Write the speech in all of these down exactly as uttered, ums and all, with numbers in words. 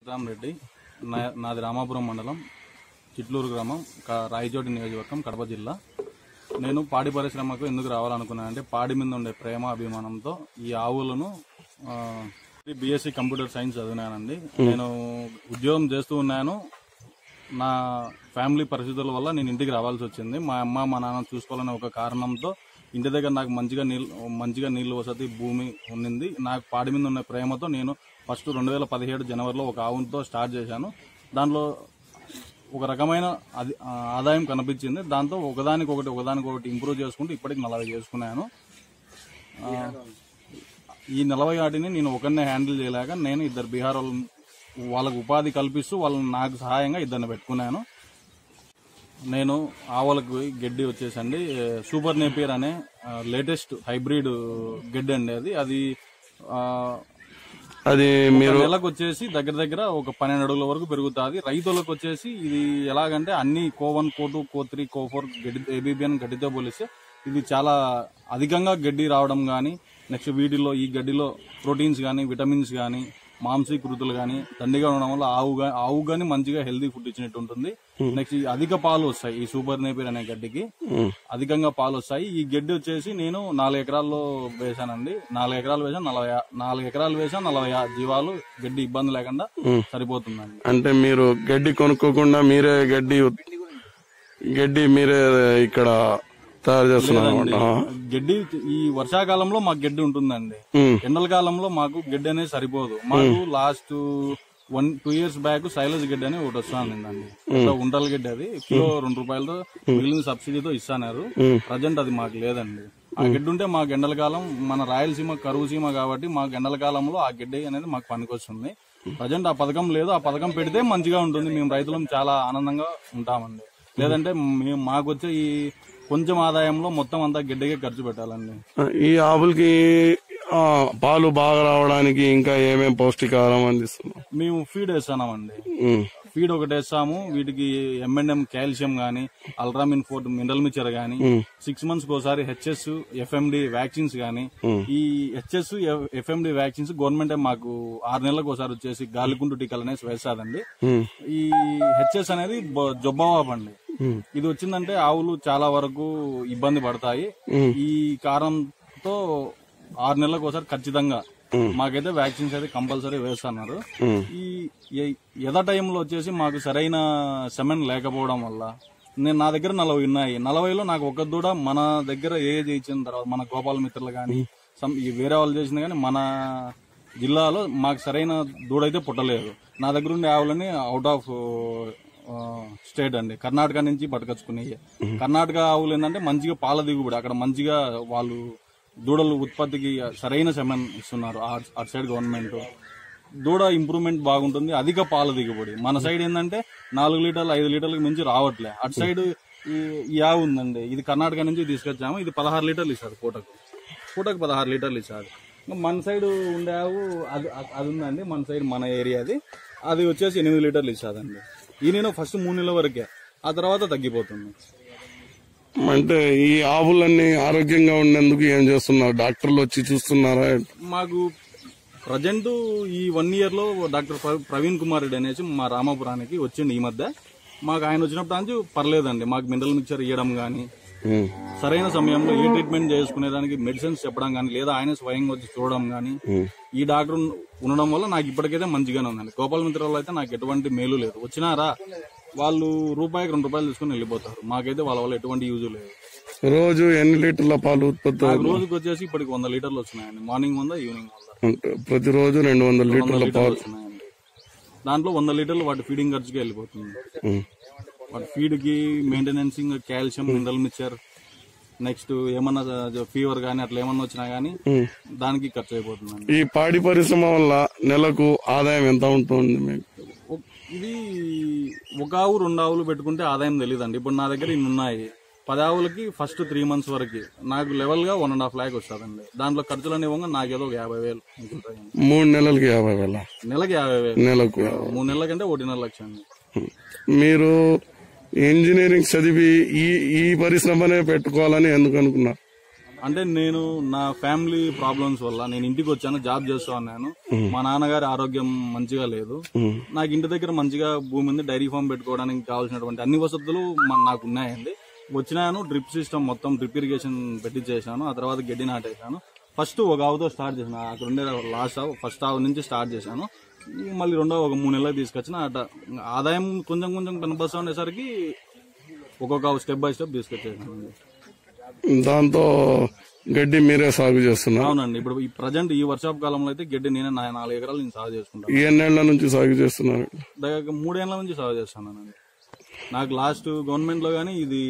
రామరెడ్డి నాది రామాపురం మండలం చిట్లూరు గ్రామం రాయచోటి నియోజకవర్గం కడప జిల్లా. నేను పాడి పరిశ్రమకు ఎందుకు రావాలనుకున్నానంటే పాడి మీద ఉండే ప్రేమ అభిమానంతో ఈ ఆవులను బీఎస్సీ కంప్యూటర్ సైన్స్ చదివినానండి. నేను ఉద్యోగం చేస్తూ ఉన్నాను. నా ఫ్యామిలీ పరిస్థితుల వల్ల నేను ఇంటికి రావాల్సి వచ్చింది. మా అమ్మ మా నాన్న చూసుకోవాలనే ఒక కారణంతో ఇంటి దగ్గర నాకు మంచిగా నీళ్ళు మంచిగా నీళ్ళు వసతి భూమి ఉండింది. నాకు పాడి మీద ఉన్న ప్రేమతో నేను ఫస్ట్ రెండు వేల పదిహేడు జనవరిలో ఒక ఆవుతో స్టార్ట్ చేశాను. దాంట్లో ఒక రకమైన ఆదాయం కనిపించింది. దాంతో ఒకదానికొకటి ఒకదానికొకటి ఇంప్రూవ్ చేసుకుంటూ ఇప్పటికి నలభై చేసుకున్నాను. ఈ నలభై వాటిని నేను ఒకరినే హ్యాండిల్ చేయలేక నేను ఇద్దరు బీహార్ వాళ్ళకు ఉపాధి కల్పిస్తూ వాళ్ళని నాకు సహాయంగా ఇద్దరిని పెట్టుకున్నాను. నేను ఆవులకు గడ్డి వచ్చేసండి సూపర్ నేపియర్ అనే లేటెస్ట్ హైబ్రిడ్ గడ్డి అండి. అది అది అది మీరు నెలకు వచ్చేసి దగ్గర దగ్గర ఒక పన్నెండు అడుగుల వరకు పెరుగుతుంది. రైతులకు వచ్చేసి ఇది ఎలాగంటే అన్ని CO one CO two CO three CO four గడ్డి ఏబీబీఎన్ గడ్డితో పోలిస్తే ఇది చాలా అధికంగా గడ్డి రావడం కానీ, నెక్స్ట్ వీటిలో ఈ గడ్డిలో ప్రోటీన్స్ కానీ విటమిన్స్ కానీ మాంసీకృతులు కానీ దండిగా ఉండడం వల్ల ఆవు ఆవు గానీ మంచిగా హెల్దీ ఫుడ్ ఇచ్చినట్టు ఉంటుంది. నెక్స్ట్ అధిక పాలు వస్తాయి. ఈ సూపర్ నేపియర్ అనే గడ్డికి అధికంగా పాలు వస్తాయి. ఈ గడ్డి వచ్చేసి నేను నాలుగు ఎకరాల్లో వేసానండి. నాలుగు ఎకరాలు వేసాను నలభై నాలుగు ఎకరాలు వేసాను నలభై జీవాలు గడ్డి ఇబ్బంది లేకుండా సరిపోతుందండి. అంటే మీరు గడ్డి కొనుక్కోకుండా మీరే గడ్డి గడ్డి మీరే ఇక్కడ తయారు చేస్తున్నారు. గడ్డి ఈ వర్షాకాలంలో మాకు గడ్డి ఉంటుందండి. ఎండల కాలంలో మాకు గడ్డి అనేది సరిపోదు. మాకు last one two years back silage గడ్డి అని ఒకటి వస్తానండి. ఉంటల గడ్డి అది కిలో రెండు రూపాయలతో మిగిలిన సబ్సిడీతో ఇస్తున్నారు. ప్రజెంట్ అది మాకు లేదండి. ఆ గడ్డి ఉంటే మాకు ఎండల కాలం మన రాయలసీమ కరువు సీమ కాబట్టి మాకు ఎండల కాలంలో ఆ గడ్డి అనేది మాకు పనికొస్తుంది. ప్రజెంట్ ఆ పథకం లేదు. ఆ పథకం పెడితే మంచిగా ఉంటుంది. మేము రైతులం చాలా ఆనందంగా ఉంటామండి. లేదంటే మేము మాకు వచ్చే ఈ కొంచెం ఆదాయంలో మొత్తం అంతా గిడ్డకే ఖర్చు పెట్టాలండి. ఈ ఆవులకి పాలు బాగా రావడానికి ఇంకా ఏమేమి పౌష్టికాహారం అందిస్తున్నాం? మేము ఫీడ్ వేస్తున్నామండి. ఫీడ్ ఒకటి వేస్తాము. వీటికి ఎం అండ్ ఎం కాల్షియం గానీ, అల్ట్రామిన్ ఫోర్ట్ మినరల్ మిక్చర్ గానీ, సిక్స్ మంత్స్ ఒకసారి హెచ్ఎస్ ఎఫ్ఎండి వ్యాక్సిన్స్ గానీ, ఈ హెచ్ఎస్ ఎఫ్ఎండి వ్యాక్సిన్స్ గవర్నమెంట్ మాకు ఆరు నెలలకు ఒకసారి వచ్చేసి గాలికుంటు టీకాలు అనేసి వేస్తాదండి. ఈ హెచ్ఎస్ అనేది జొబ్బవాపండి. ఇది వచ్చిందంటే ఆవులు చాలా వరకు ఇబ్బంది పడతాయి. ఈ కారణంతో ఆరు నెలలకు ఒకసారి ఖచ్చితంగా మాకైతే వ్యాక్సిన్స్ అయితే కంపల్సరీ వేస్తున్నారు. ఈ ఎద టైంలో వచ్చేసి మాకు సరైన సెమెన్ లేకపోవడం వల్ల నేను నా దగ్గర నలభై ఉన్నాయి. నలభైలో నాకు ఒక దూడ మన దగ్గర ఏజ్ ఇచ్చిన తర్వాత మన గోపాల మిత్రులు కానీ వేరే వాళ్ళు చేసింది కానీ మన జిల్లాలో మాకు సరైన దూడ అయితే పుట్టలేదు. నా దగ్గర ఉండే ఆవులని అవుట్ ఆఫ్ స్టేట్ అండి, కర్ణాటక నుంచి పట్టుకొచ్చుకున్నాయి. కర్ణాటక ఆవులు ఏంటంటే మంచిగా పాల దిగుబడి, అక్కడ మంచిగా వాళ్ళు దూడలు ఉత్పత్తికి సరైన సెమెన్ ఇస్తున్నారు. అటు సైడ్ గవర్నమెంట్ దూడ ఇంప్రూవ్మెంట్ బాగుంటుంది, అధిక పాల దిగుబడి. మన సైడ్ ఏంటంటే నాలుగు లీటర్లు ఐదు లీటర్లకు మించి రావట్లే. అటు సైడ్ ఈ ఆవు ఉందండి, ఇది కర్ణాటక నుంచి తీసుకొచ్చాము. ఇది పదహారు లీటర్లు ఇస్తారు పూటకు పూటకు పదహారు లీటర్లు ఇస్తారు. మన సైడ్ ఉండే ఆవు అది అది ఉందండి, మన సైడ్ మన ఏరియాది అది వచ్చేసి ఎనిమిది లీటర్లు ఇస్తుందండి. ఈ నేను ఫస్ట్ మూడు నెలల వరకే, ఆ తర్వాత తగ్గిపోతుంది. అంటే ఈ ఆవులన్నీ ఆరోగ్యంగా ఉండేందుకు ఏం చేస్తున్నారు? డాక్టర్లు వచ్చి చూస్తున్నారా? మాకు ప్రజెంట్ ఈ వన్ ఇయర్ లో డాక్టర్ ప్రవీణ్ కుమార్ రెడ్డి అనేసి మా రామాపురానికి వచ్చిండు. ఈ మధ్య మాకు ఆయన వచ్చినప్పుడు నుంచి పర్లేదండి. మాకు మినరల్ మిక్చర్ ఇవ్వడం గానీ, సరైన సమయంలో ఏ ట్రీట్మెంట్ చేసుకునేదానికి మెడిసిన్స్ చెప్పడం కానీ, లేదా ఆయన స్వయంగా వచ్చి చూడడం కానీ, ఈ డాక్టర్ ఉండడం వల్ల నాకు ఇప్పటికైతే మంచిగానే ఉందండి. గోపాల మిత్రులు అయితే నాకు ఎటువంటి మేలు లేదు. వచ్చినారా వాళ్ళు రూపాయికి రెండు రూపాయలు తీసుకుని వెళ్ళిపోతారు. మాకైతే వాళ్ళ వల్ల ఎటువంటి యూజ్ లేదు. రోజు ఎన్ని లీటర్ల పాలు ఉత్పత్తి? రోజుకి వచ్చేసి ఇప్పటికి వంద లీటర్లు వచ్చినాయండి. మార్నింగ్ వంద, ఈవినింగ్ వంద. ప్రతిరోజు రెండు వందల లీటర్ల పాలు వచ్చినాయండి. దాంట్లో వంద లీటర్లు వాటి ఫీడింగ్ ఖర్చుకి వెళ్ళిపోతుంది. వాటి ఫీడ్ కి maintenance, calcium, mineral mixture, next ఏమన్నా ఫీవర్ గానీ అట్లా ఏమన్నా వచ్చినా గానీ దానికి ఖర్చు అయిపోతుందండి. ఈ పాడి పరిశ్రమ వల్ల నెలకు ఆదాయం ఎంత ఉంటుంది మీకు? ఇది ఒక ఆవు రెండు ఆవులు పెట్టుకుంటే ఆదాయం తెలియదండి. ఇప్పుడు నా దగ్గర ఇన్ని ఉన్నాయి. పది ఆవులకి ఫస్ట్ త్రీ మంత్స్ వరకు నాకు లెవెల్ గా వన్ అండ్ హాఫ్ లాక్ వస్తుందండి. దాంట్లో ఖర్చులు అనేవి నాకేదో ఒక యాభై వేలు మూడు నెలలకి యాభై వేల నెలకి యాభై వేలు నెలకు మూడు నెలల కంటే ఒకటిన్నర లక్ష అండి. మీరు ఇంజనీరింగ్ చదివి ఈ ఈ పరిశ్రమనే పెట్టుకోవాలని ఎందుకు అనుకున్నారు? అంటే నేను నా ఫ్యామిలీ ప్రాబ్లమ్స్ వల్ల నేను ఇంటికి వచ్చాను, జాబ్ చేస్తా ఉన్నాను. మా నాన్నగారి ఆరోగ్యం మంచిగా లేదు. నాకు ఇంటి దగ్గర మంచిగా భూమి ఉంది, డైరీ ఫామ్ పెట్టుకోవడానికి కావాల్సినటువంటి అన్ని వసతులు నాకు ఉన్నాయండి. వచ్చినాను, డ్రిప్ సిస్టమ్ మొత్తం డ్రిప్ ఇరిగేషన్ పెట్టించేసాను. ఆ తర్వాత గడ్డి నాటేసాను. ఫస్ట్ ఒక ఆవుతో స్టార్ట్ చేసాను, అక్కడ ఉండే లాస్ట్ ఆవు ఫస్ట్ ఆవు నుంచి స్టార్ట్ చేశాను. మళ్ళీ రెండో ఒక మూడు నెలలకు తీసుకొచ్చిన అట ఆదాయం కొంచెం కొంచెం కనిపిస్తా ఉండేసరికి ఒక్కొక్క స్టెప్ బై స్టెప్ తీసుకొచ్చేసాను. దాంతో గడ్డి మీరే సాగు చేస్తున్నారు? అవునండి. ఇప్పుడు ఈ ప్రజెంట్ ఈ వర్షాపు కాలంలో అయితే గడ్డి నేనే నాలుగు ఎకరాలు నేను సాగు చేసుకుంటాను. ఎన్నేళ్ల నుంచి సాగు చేస్తున్నారు? దగ్గర మూడేళ్ల నుంచి సాగు చేస్తానండి. నాకు లాస్ట్ గవర్నమెంట్ లో గానీ ఇది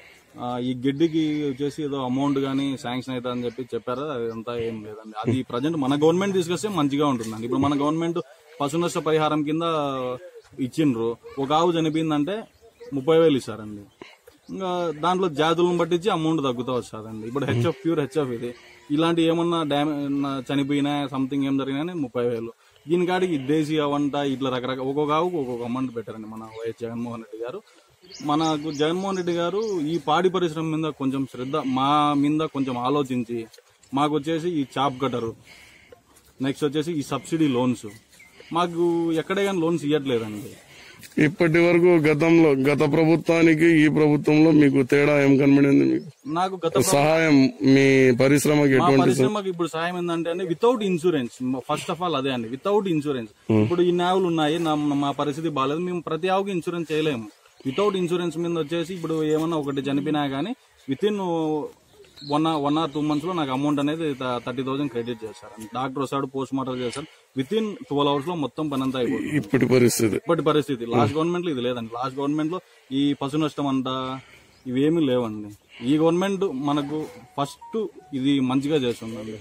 ఈ గడ్డికి వచ్చేసి ఏదో అమౌంట్ గానీ శాంక్షన్ అవుతా అని చెప్పి చెప్పారు. అదంతా ఏం లేదండి. అది ప్రజెంట్ మన గవర్నమెంట్ తీసుకొస్తే మంచిగా ఉంటుందండి. ఇప్పుడు మన గవర్నమెంట్ పశు నష్ట పరిహారం కింద ఇచ్చిండ్రు. ఒక ఆవు చనిపోయిందంటే ముప్పై వేలు ఇస్తారండి. ఇంకా దాంట్లో జాతులను పట్టించి అమౌంట్ తగ్గుతూ వస్తుందండి. ఇప్పుడు హెచ్ఎఫ్ ప్యూర్ హెచ్ఎఫ్ ఇది. ఇలాంటి ఏమన్నా డ్యామేజ్ చనిపోయినా సంథింగ్ ఏం జరిగినా ముప్పై వేలు. దీనికాడికి దేశీ అవంట ఇట్లా రకరకాల ఒక్కొక్క ఆవుకు ఒక్కొక్క అమౌంట్ పెట్టారండి మన వైఎస్ జగన్మోహన్ రెడ్డి గారు. మనకు జగన్మోహన్ రెడ్డి గారు ఈ పాడి పరిశ్రమ మీద కొంచెం శ్రద్ధ, మా మీద కొంచెం ఆలోచించి మాకు వచ్చేసి ఈ చాప్ కట్టరు, నెక్స్ట్ వచ్చేసి ఈ సబ్సిడీ లోన్స్ మాకు ఎక్కడే కానీ లోన్స్ ఇవ్వట్లేదండి. ఇప్పటి వరకు గతంలో గత ప్రభుత్వానికి ఈ ప్రభుత్వంలో మీకు తేడా ఏం కనబడింది? మీకు నాకు గత సహాయం మీ పరిశ్రమకి ఎటువంటి పరిశ్రమకి ఇప్పుడు సహాయం ఏంటంటే అండి without insurance. First of all అదే అండి, వితౌట్ ఇన్సూరెన్స్. ఇప్పుడు ఈ ఆవులు ఉన్నాయి, మా పరిస్థితి బాగాలేదు, మేము ప్రతి ఆవుకి ఇన్సూరెన్స్ చేయలేము. వితౌట్ ఇన్సూరెన్స్ మీద వచ్చేసి ఇప్పుడు ఏమన్నా ఒకటి చనిపోయినా గానీ within one one or two months లో నాకు అమౌంట్ అనేది థర్టీ థౌసండ్ క్రెడిట్ చేస్తారు. డాక్టర్ వస్తాడు, పోస్ట్ మార్టం చేస్తారు, విత్ ఇన్ ట్వెల్వ్ అవర్స్ లో మొత్తం పని అంతా అయిపోతుంది. ఇప్పటి పరిస్థితి ఇప్పటి పరిస్థితి లాస్ట్ గవర్నమెంట్ లో ఇది లేదండి. లాస్ట్ గవర్నమెంట్ లో ఈ పశు నష్టం అంట ఇవేమీ లేవండి. ఈ గవర్నమెంట్ మనకు ఫస్ట్ ఇది మంచిగా చేస్తుందండి.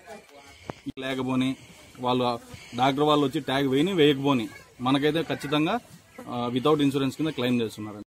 లేకపోని వాళ్ళు డాక్టర్ వాళ్ళు వచ్చి ట్యాగ్ వేయని వేయకపోని మనకైతే ఖచ్చితంగా వితౌట్ ఇన్సూరెన్స్ కింద క్లెయిమ్ చేస్తున్నారు.